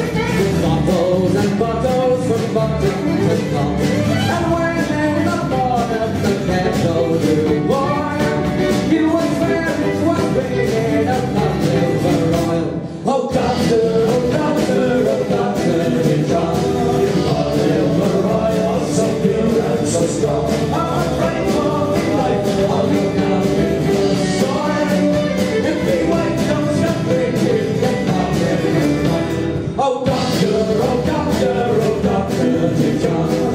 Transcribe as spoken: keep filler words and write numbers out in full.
Bottles and bottles from bottom to top. And when in the morning the kettle grew warm, you would swear it was bringing a Cod Liver Oil. Oh doctor, oh doctor, oh doctor, it's on. Cod Liver Oil, so pure and so strong. I'm afraid for my life, I'll look down in the soil. If we wait, don't stop drinking the Cod Liver Oil. Oh doctor, oh doctor, oh doctor, it's on.